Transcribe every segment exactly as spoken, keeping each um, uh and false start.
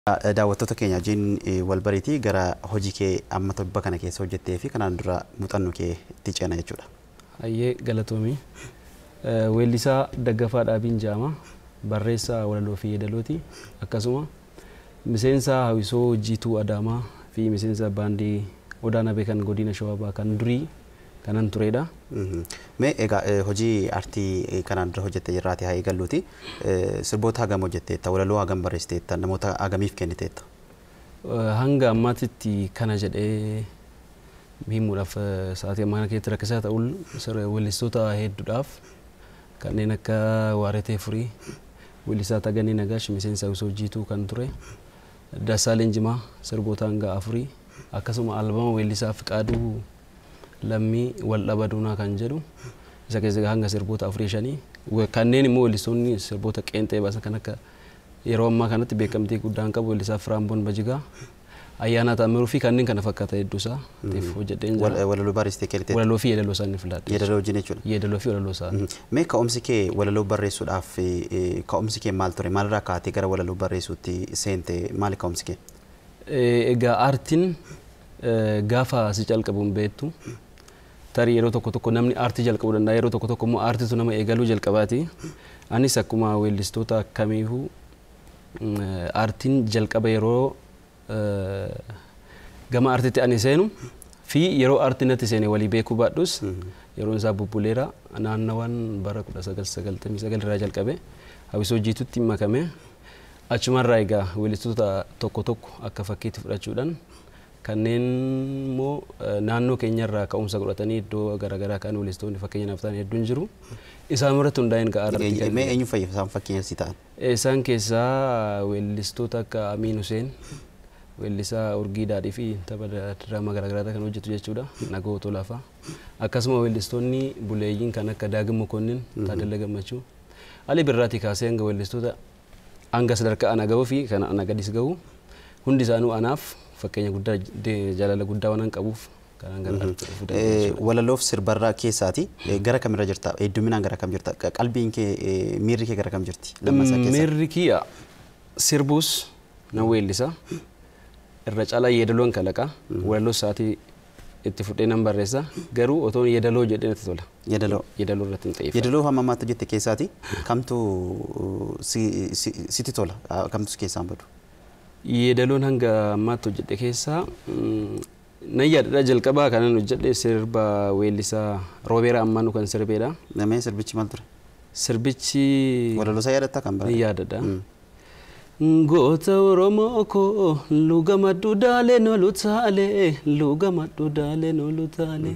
daawwattoota keenya wajjin wal bariitii gara hojii kee amma tobba kana keessa hojjettee fi kanaan dura muuxannoo kee itti ceena jechuudha. Hayyee galatoomii. Weellisaa Daggafaa Dhaabiin Jaama barreessaa walaloo fi yeedalooti akkasuma miseensa hawwisoo jiituu Adaamaa fi miseensa baandii Odaana beekan godina Shawaa kan durii kanan turedha. Mee egaa hojii aartii kanaan dura hojjettee jirraati haa eegalluuti. Sirboota hagam hojjetteetta? Walaloo hagam barreessiteetta? Namoota hagamiif kenniteetta? Hanga ammaatitti kana jedhee himuudhaaf sa'aatii ammaa keessatti rakkisaa ta'u weellistoota hedduudhaaf kanneen akka Waaretee Furii, weellisaa Tagaanii Nagaash miseensa hawwisoo jiituu kan ture, Dassaaleen Jimaa sirboota hanga afurii akkasuma albama weellisaa Fiqaaduu Lammii wal dhabaduunaa kan jedhu isa keessa hanga sirboota afurii shanii kanneen immoo weellistoonni sirboota qeenxee baasan kan akka yeroo ammaa kanatti beekamtii guddaan qabu weellisaa Firaamboon Bajigaa, Ayyaanaa Taamiruu fi kanneen kana fakkaata hedduusaa tiif hojjedheen jira. Walaloo barreessitee kenniteetta? Walaloo fi yeedaloo isaanii filadhe. Yeedaloo wajjin jechuudha? Yeedaloo fi walaloo isaanii. Mee ka'umsi kee walaloo barreessuudhaaf ka'umsi kee maal ture? Maalirraa kaatee gara walaloo barreessuutti seente maali ka'umsi kee? Egaa aartiin gaafa si calqabuun beektu tarii yeroo tokko tokko namni aartii jalqabuu danda'a yeroo tokko tokko immoo aartiitu nama eegaluu jalqabaati. Anis akkuma weellistoota kamiifuu aartiin jalqaba yeroo gama aartiitti ani seenu fi yeroo aartiin natti seene walii beekuu baadhus yeroon isaa bubbuleera naannawaan bara kudha sagal sagaltamii sagal irraa jalqabe hawwisoo jiituutti makame achumarraa egaa weellistoota tokko tokko akka fakkiitti fudhachuudhaan kanneen immoo naannoo keenyarraa ka'umsa godhatanii iddoo garaagaraa kan weellistoonni fakkeenyaaf ta'an hedduun jiru. Isaan irratti hundaa'een ka'aa irratti. Mee eenyu fayyadamu isaan fakkeenya si ta'an? Isaan keessaa weellistoota akka Amiin Huseen, weellisaa Urgii Daadhii fi tapha diraamaa garaagaraa kan hojjetu jechuudha. Nagoo Tolafaa. Akkasuma weellistoonni buleeyyiin kan akka Daagim Mokonnin, Taaddala Gammachuu. Ali Birraatii kaasee hanga weellistoota hanga sadarkaa ana gahuu fi kan ana gadis gahu hundi isaanuu anaaf fakkeenya guddaa jaalala guddaa waan qabuuf kan gara walaloof sirbarraa keessaati gara kamirra jirta? Hedduminaan gara kam jirta? Qalbiin kee miirri kee gara kam jirti? Miirri kiyya sirbuus nan weellisa irra caalaa yeedaloon kalaqa walaloo sa'aatii itti fudhee nan barreessa garuu otoo yeedaloo jedhee natti tola. Yeedaloo yeedaloo irratti hin xiyyeeffatu. Yeedaloo hamma ammaatti jette keessaati kamtu sitti tola? Kamtu keessaan badu? Yeedaloon hanga ammaatti hojjedhe keessaa nan yaadadha jalqabaa kanan hojjedhe sirba weellisaa Roobeeraa Ammaanuu kan sirbeedha. Namni sirbichi maal ture? Sirbichi walaloo isaa yaadatta kan bara? Ni yaadadha. Goota Oromoo koo luga maddu daalee nolu taalee luga maddu daalee nolu taalee.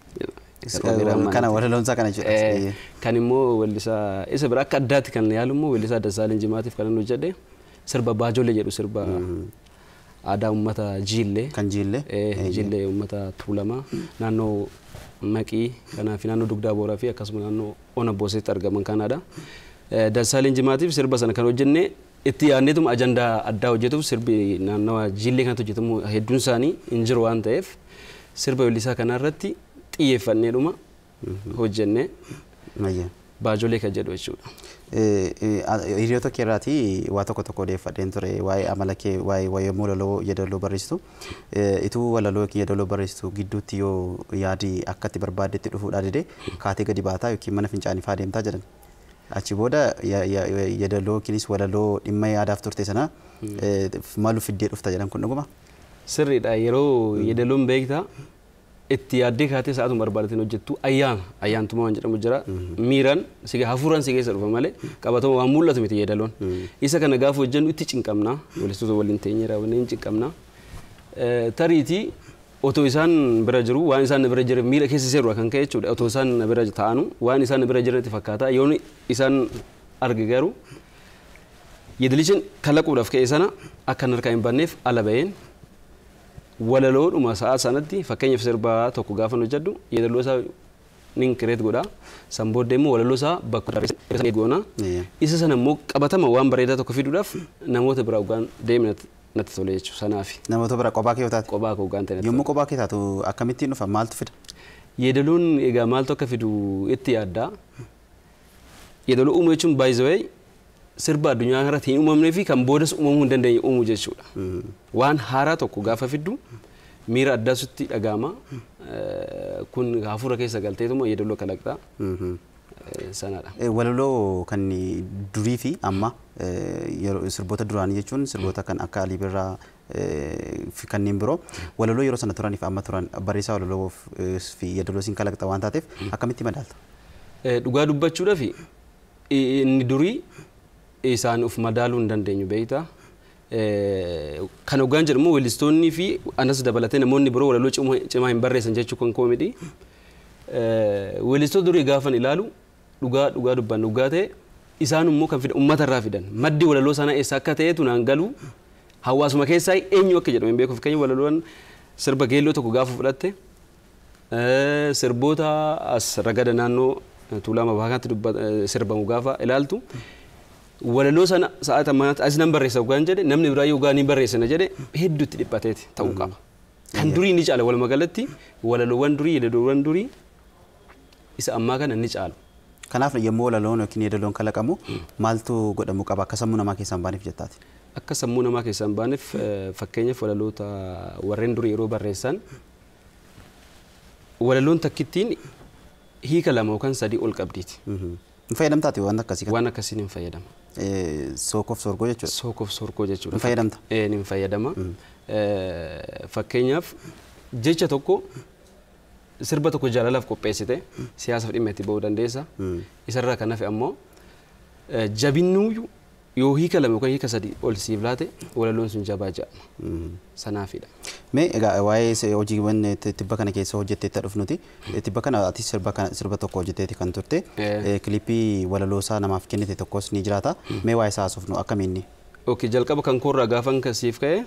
Kana walaloon isaa kana jechuudha. Kan immoo weellisaa isa bira akka addaatti kan yaalu immoo weellisaa Dassaaleen Jimaatiif kanan hojjedhe. Sirba Baajolee jedhu sirba aadaa uummata Jiillee kan Jiillee Jiillee uummata Tuulamaa naannoo Maqii kanaaf naannoo Dugdaa Booraa fi akkasuma naannoo Ona Booseetti argaman kanaadha. Dassaaleen Jimaatiif sirba sana kan hojjenne itti yaadneetuma ajandaa addaa hojjetuuf sirbi naannoo Jiillee kanatti hojjetamu hedduun isaanii hin jiru waan ta'eef sirba weellisaa kanarratti xiyyeeffanneedhuma hojjenne Baajolee kan jedhu jechuudha. Hiriyoota keerraati waa tokko tokko odeeffadheen ture waa'ee amala kee waa'ee waa'ee walaloo yeedaloo barreessitu ituu walaloo yeedaloo barreessitu gidduutti yoo yaadi akkatti barbaaddetti dhufuudhaa dide kaatee gadi baataa yookiin mana fincaanii fa'aa deemtaa jedhan. Achi booda yeedaloo yookiinis walaloo dhimma yaadaaf turte sana maaluu fiddee dhufta jedhan kun dhuguma? Sirriidha yeroo yeedaloon beektaa itti yaaddee kaatee sa'aatuma barbaadattiin hojjettu ayyaana ayyaantuma waan jedhamu jira miiraan si hafuuraan si keessa dhufa malee qabatama waan mul'atu miti yeedaloon isa kana gaafa hojjennu itti cinqamna weellistoota waliin teenyeera waliin cinqamna tariitii otoo isaan bira jiru waan isaan bira jiru miira keessa seeruu kan ka'e jechuudha otoo isaan bira ta'anu waan isaan bira jiranitti fakkaata yoon isaan arge garuu yeedalishin kalaquudhaaf ka'e sana akka harkaa hin banneef ala ba'een walaloodhuma sa'a sanatti fakkeenyaaf sirba tokko gaafa hojjedhu yeedaloo isaa nin kireet godha san booddee immoo walaloo isaa bakka isaa goona isa sana immoo qabatama waan bareedaa tokko fiduudhaaf namoota bira ugaan deemna natti tole jechuudha sanaaf namoota bira qophaa kee taate qophaa koo ugaan ta'e yommuu qophaa kee taatu akkamittiin dhufa maaltu fida yeedaloon egaa maaltu akka fidu itti yaadda yeedaloo uumuu jechuun by the way sirba addunyaa irratti hin uumamnee fi kan boodas uumamuu hin dandeenye uumuu jechuudha. Waan haaraa tokko gaafa fiddu miira addaa sitti dhaga'ama. Kun hafuura keessa galteetuma yeedaloo kalaqxaa. Sanadha. Walaloo kan durii fi amma sirboota duraanii jechuun sirboota kan akka Alii Birraa fi kanneen biroo walaloo yeroo sana turanii fi amma turan barreessaa walaloo fi yeedaloo siin kalaqxa waan taateef akkamitti madaalta? Dhugaa dubbachuudhaaf inni durii isaan of madaaluu hin dandeenyu beektaa. Kan hoggaan jedhamu weellistoonni fi anas dabalatee namoonni biroo walaloo cimaa hin barreessan jechuu kan koomidhi. Weellistoota durii gaafan ilaalu dhugaa dhugaa dubban dhugaa ta'e isaan immoo kan fidan uummata irraa fidan maddi walaloo sana eessa akka ta'etu naan galu hawaasuma keessaa eenyu akka jedhamu hin beeku. Fakkeenya walaloon sirba geelloo tokko gaafa fudhatte sirboota as ragada naannoo Tuulamaa Baakaatti sirbamu gaafa ilaaltu walaloo sana sa'aata ammaatti as nan barreessa hoggaan jedhe namni biraa yoo ni barreessina jedhe hedduutti dhiphateeti ta'uu qaba. Kan durii ni caala walumaa galatti walaloowwan durii yeedaloowwan durii isa ammaa kana ni caalu. Kanaaf yommuu walaloon yookiin yeedaloon kalaqamu maaltu godhamuu qaba akka sammuu namaa keessaan baaneef jettaati? Akka sammuu namaa keessaan baaneef fakkeenyaaf walaloota warreen durii yeroo barreessan walaloon takkittiin hiika lama yookaan sadii ol qabdiiti. Hin fayyadamtaati waan akkasii kana? Waan akkasiin hin fayyadama. Sookof sorgoo jechuudha? Sookof sorgoo jechuudha. Hin fayyadamta? Ee ni fayyadama. Fakkeenyaaf jecha tokko sirba tokko jaalalaaf qopheessite siyaasaaf dhimma itti ba'uu dandeessa. Isarraa kan hafe ammoo jabinnuuyyuu yoo hiika lama yookaan hiika sadii ol siif laate walaloon sun jabaa jedhama. Sanaafidha. Mee egaa waa'ee hojiiwwan tibba kana keessa hojjetteetti dhufnuti. Tibba kana ati sirba kana sirba tokko hojjetteeti kan turte. Kilipii walaloo isaa namaaf kennite tokkos ni jiraata. Mee waa'ee isaa haasofnu akkamiinni? Okey jalqaba kan koorraa gaafan kasiif ka'e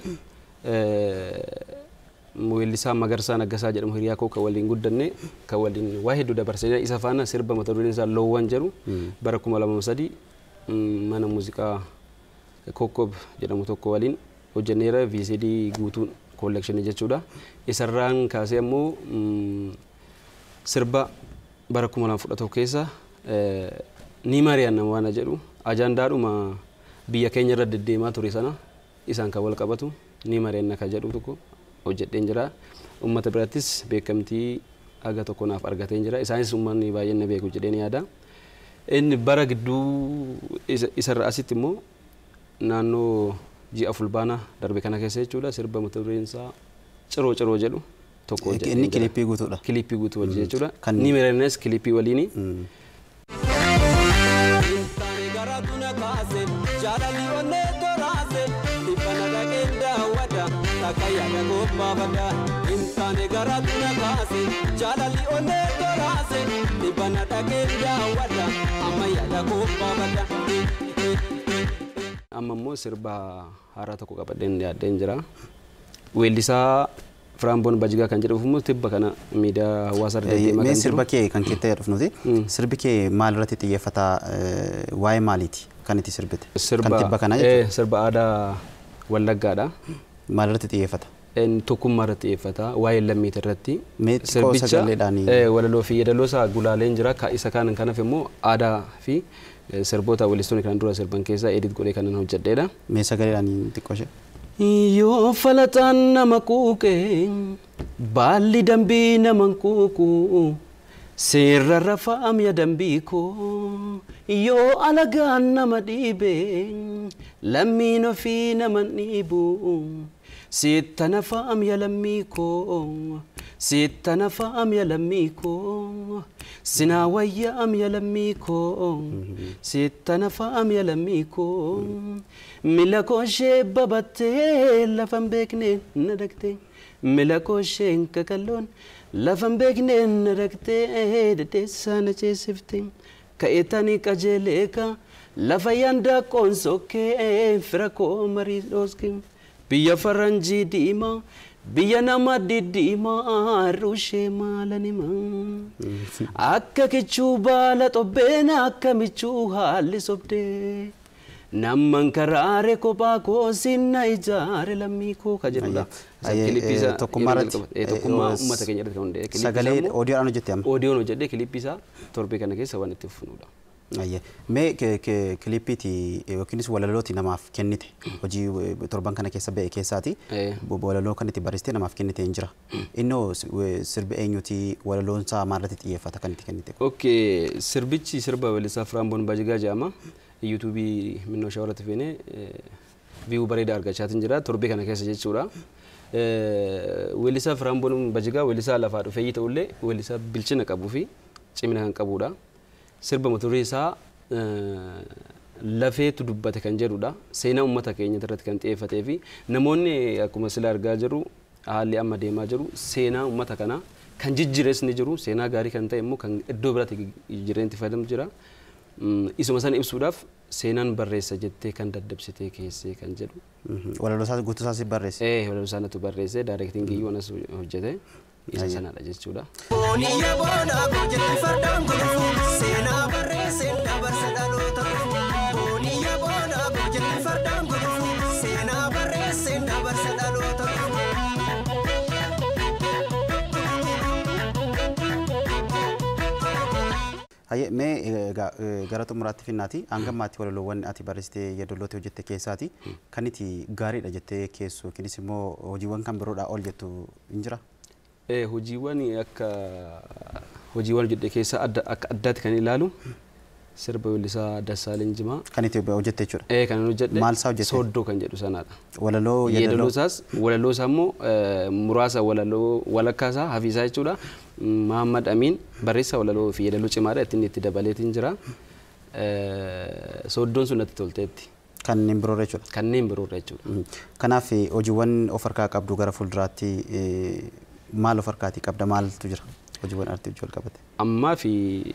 weellisaa Magarsaa Naggasaa jedhamu hiriyaa koo kan waliin guddanne kan waliin waa hedduu dabarsee isa faana sirba mata dureen isaa loowwan jedhu bara kuma lama sadii mana muuziqaa Kokkob jedhamu tokko waliin hojjenneera V C D guutuun kollekshinii jechuudha. Isarraan kaasee ammoo sirba bara kuma lama fudha tokko keessa ni Maariyaan nama waan jedhu ajandaadhuma biyya keenya irra deddeemaa ture sana isaan kan wal qabatu ni Maariyaan akka jedhu tokko hojjedheen jira. Uummata birattis beekamtii aga tokko naaf argateen jira. Isaanis uummanni baay'een na beeku jedheen yaada. Inni bara gidduu isarra asitti immoo naannoo ji'a fulbaana darbe kana keessa jechuudha sirba mata dureen isaa ciroo ciroo jedhu tokko hojjedheen jira. Inni kilipii guutuudha. Kilipii guutuu hojjete jechuudha. Ni Maariyaanis kilipii waliini. Kayyaada gobbafadha intaane gara tuna kaase jaalali onee toraase dhibana dhaqee daawwadha amma yaada gobbafadha. Amma immoo sirba haaraa tokko qabadheen yaaddeen jira. Weellisaa Firaamboon Bajigaa kan jedhamu immoo tibba kana miidiyaa hawaasaa irra deemaa kan jiru. Sirba kee kan keettee dhufnuti. Sirbi kee maal irratti xiyyeeffata waa'ee maaliiti kan itti sirbite? Kan tibba kana jechuudha. Sirba aadaa Wallaggaadha. Maal irratti xiyyeeffata? Tokkummaa irratti xiyyeeffata waa'ee lammiit irratti. Sirbicha walaloo fi yeedaloo isaa gulaaleen jira. Isa kaan kan hafe immoo aadaa fi sirboota weellistoonni kan dura sirban keessaa edit godhee kan hojjedheedha. Mee sagaleedhaan xiqqoo ishee? Yoo falataan nama quuqee baalli dambii nama quuqu seerra rafaa mi'a dambii koo yoo alagaan nama dhiibee lammiin ofii nama dhiibu sittana faam ya lammiko sittana faam ya lammiko sina wayyam ya lammiko sittana faam ya lammiko milako shebabatte lafan bekne nadakte milako shenka kallon lafan bekne nadakte dedesana chesifte kaetani kajeleka lafa yanda konsoke frako maridoski biya faranji dima biya nama didima rushe malanima akka kichu bala tobena akka michu hali sobde namman karare ko ba ko sinna ijare lamiko kajedula kilipisa tokkummaarratti tokkummaa ummata keenya irratti hunde sagalee audio anu jette am audio no jedhe kilipisa torbe kana keessa waan itti funuudha Ayyee mee kiliippiiti yookiinis walalooti namaaf kennite hojii torban kana keessa ba'e keessaati walaloo kan itti barreessitee namaaf kennite hin jira. Innoo sirbi eenyuti walaloon isaa maalirratti xiyyeeffata kan itti kennite? Okay, sirbichi sirba weellisaa Firaamboon Bajigaa jedhama. yuutuubii minnoo shawarratti feenee viiyuu bareedaa argachaatiin jira torbee kana keessa jechuudha. Weellisaa Firaamboon Bajigaa weellisaa lafaa dhufeeyyii ta'ullee weellisaa bilchina qabuu fi cimina kan qabudha. Sirba mata dureen isaa lafeetu dubbate kan jedhudha. Seenaa uummata keenya irratti kan xiyyeeffatee fi namoonni akkuma sila argaa jiru haalli amma deemaa jiru seenaa uummata kana kan jijjiires ni jiru. Seenaa gaarii kan ta'e immoo kan iddoo biraatti jijjiireen itti fayyadamu jira. Isuma sana ibsuudhaaf seenaan barreessa jettee kan daddabsitee keessee kan jedhu. Walaloo isaa guutuu isaa si barreesse? Eh, walaloo isaa natu barreesse daayirektiin giyyuu anas hojjete. Isa sanaadha jechuudha. Haye mee gara xumuraatti finnaati hangammaatti walaloowwan ati barreessitee yaadolootti hojjette keessaati kan itti gaariidha jettee keessu yookiinis immoo hojiiwwan kan biroodhaa ol jettu hin jira? Eh, hojiiwwan akka hojiiwwan hojjette keessa adda akka addaatti kan ilaalu sirba weellisaa Dassaaleny Jimaa kan itti hojjette jechuudha. Eh, kan hojjette maal isaa hojjette? Sooddoo kan jedhu sanaadha. Walaloo yaadaloo isaas walaloo isaa immoo muraasa walaloo walakkaa isaa hafiisaa jechuudha. Muhammad Amin barreessa walaloo fi yaadaloo cimaadha ittiin itti dabaleetiin jira. Sooddoon sun natti tolteetti. Kanneen biroorra jechuudha. Kanneen biroorra jechuudha. Kanaaf hojiiwwan of harkaa qabdu gara fuulduraatti maal of harkaatii qabda maaltu jira hojiiwwan artii wal qabate? Ammaa fi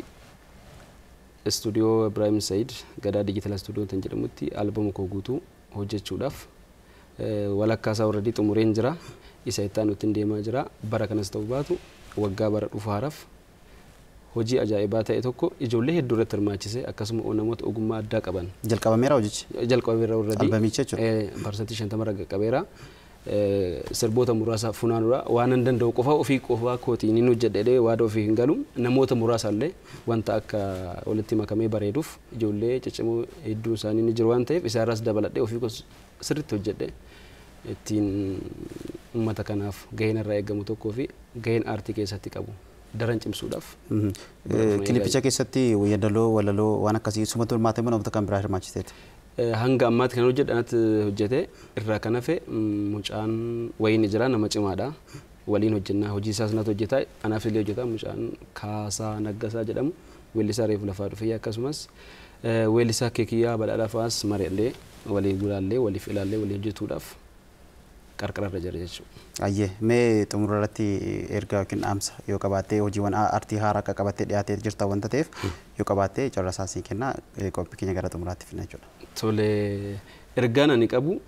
istuudiyoo Ibrahim Said Gadaa Digital Studio tan jedhamutti albama koo guutuu hojjechuudhaaf walakkaa isaa already xumureen jira. Isa ittaan nutti deemaa jira. Bara kanas ta'uu baatu waggaa bara dhufaaraaf hojii ajaa'ibaa ta'e tokko ijoollee hedduu irratti hirmaachise akkasuma namoota ogummaa addaa qaban. Jalqabameera hojichi? Jalqabameera already. Albamicha jechuudha? Parsantii shantama irra qaqqabeera. Sirboota muraasa funaanuudha waan hin danda'u qofa ofii qofaa kootiin hin hojjedhee waada ofii hin galu namoota muraasa illee wanta akka walitti makamee bareeduuf ijoollee ciccimoo hedduu isaanii ni jiru waan ta'eef isaarraas dabaladhee ofii sirriitti hojjedhee ittiin uummata kanaaf gaheen irraa eegamu tokkoo fi gaheen aartii keessatti qabu daran cimsuudhaaf. Kilipicha keessatti yaadaloo walaloo waan akkasii sumatu hirmaatee moo namoota kan biraa hirmaachiseeti? Hanga ammaatti kan hojjedhanatti hojjete irraa kan hafe mucaan wayini jira nama cimaadha waliin hojjennaa hojii isaas natu hojjeta anaaf illee hojjeta mucaan Kaasaa Naggasaa jedhamu weellisaa reefu lafaa dhufee akkasumas weellisaa Keekiyyaa Badhaadhaa fa'aas mari'allee walii gulaallee waliif ilaallee walii hojjetuudhaaf qarqararra jira jechuudha. Ayyee mee xumura irratti ergaa yookiin dhaamsa yoo qabaattee hojiiwwan aartii haaraa akka qabattee dhiyaatee jirta wanta ta'eef yoo qabaattee carraa isaa sii kennaa qophii keenya gara xumuraatti finna jechuudha. Tole ergaan ani qabu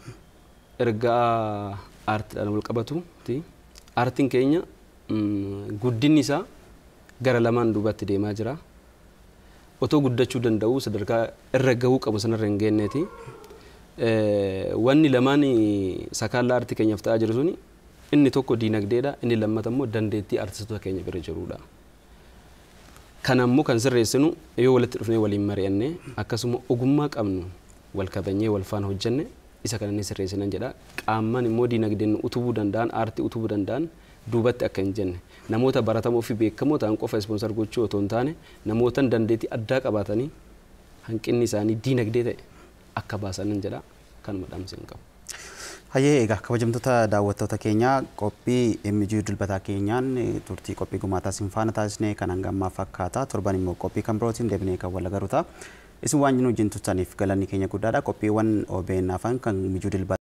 ergaa aartiidhaan wal qabatuti. Aartiin keenya guddinni isaa gara lamaan duubatti deemaa jira. Otoo guddachuu danda'u sadarkaa irra gahuu qabu sanarra hin geenneeti. Wanni lamaan sakaalla aartii keenyaaf ta'aa jiru suni inni tokko diinagdeedha inni lammataa immoo dandeettii aartistoota keenya bira jirudha. Kana immoo kan sirreessinu yoo walitti dhufnee waliin mari'annee akkasuma ogummaa qabnu wal kabajnee wal faana hojjenne isa kana ni sirreessinan jedha. Qaamaan immoo diinagdeen utubuu danda'an aartii utubuu danda'an duubatti akka hin jenne namoota baratamoo fi beekamoo ta'an qofa ispoonsar gochuu otoo hin taane namoota dandeettii addaa qabaatanii hanqinni isaanii diinagdee ta'e akka baasanan jedha kanuma dhaamseen qabu. Hayyee egaa kabajamtoota daawwattoota keenya qophii emmijii dilbataa keenyaan turtii qophii gumaataa sin faana taasisnee kan hanga ammaa fakkaata torban immoo qophii kan birootiin deebinee kan wal agarruuta. Isin waan jiru wajjin turtaniif galanni keenya guddaadha. Qophiiwwan O B N afaan kan emmijii dilbataa